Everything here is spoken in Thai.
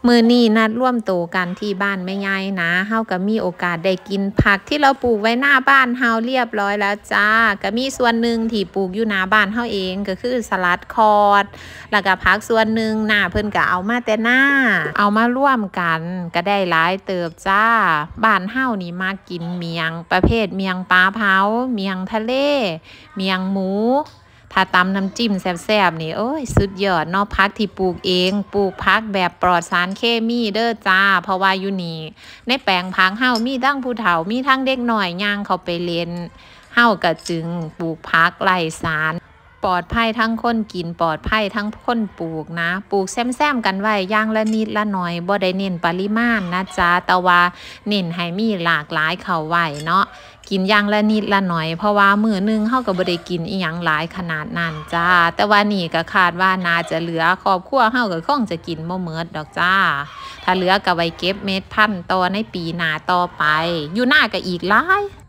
มื้อนี้นัดร่วมโตกันที่บ้านแม่ยายนะเฮาก็มีโอกาสได้กินผักที่เราปลูกไว้หน้าบ้านเฮาเรียบร้อยแล้วจ้าก็มีส่วนหนึ่งที่ปลูกอยู่หน้าบ้านเฮาเองก็คือสลัดคอร์ดแล้วก็ผักส่วนหนึ่งหน้าเพิ่นก็เอามาแต่หน้าเอามาร่วมกันก็ได้หลายเติบจ้าบ้านเฮานี่มากินเมียงประเภทเมียงปลาเผาเมียงทะเลเมียงหมูถ้าตำน้ำจิ้มแซ่บๆนี่โอ้ยสุดยอดเนาะผักที่ปลูกเองปลูกผักแบบปลอดสารเคมีเด้อจ้าเพราะว่าอยู่นี่ในแปลงผักเฮามีทั้งผู้เฒ่ามีทั้งเด็กน้อยย่างเข้าไปเล่นเฮาก็จึงปลูกผักไร้สารปลอดภัยทั้งคนกินปลอดภัยทั้งคนปลูกนะปลูกแซมๆกันไว้อย่างละนิดละหน่อยบ่ได้เน้นปริมาณนะจ๊ะแต่ว่าเน้นให้มีหลากหลายเข้าไว้เนาะกินอย่างละนิดละหน่อยเพราะว่ามื้อนึงเฮาก็บ่ได้กินอีหยังหลายขนาดนั้นจ้าแต่ว่านี่ก็คาดว่าน่าจะเหลือครอบครัวเฮาก็คงจะกินบ่หมดดอกจ้าถ้าเหลือก็ไว้เก็บเม็ดพันธุ์ต่อในปีหน้าต่อไปอยู่หน้าก็อีกหลาย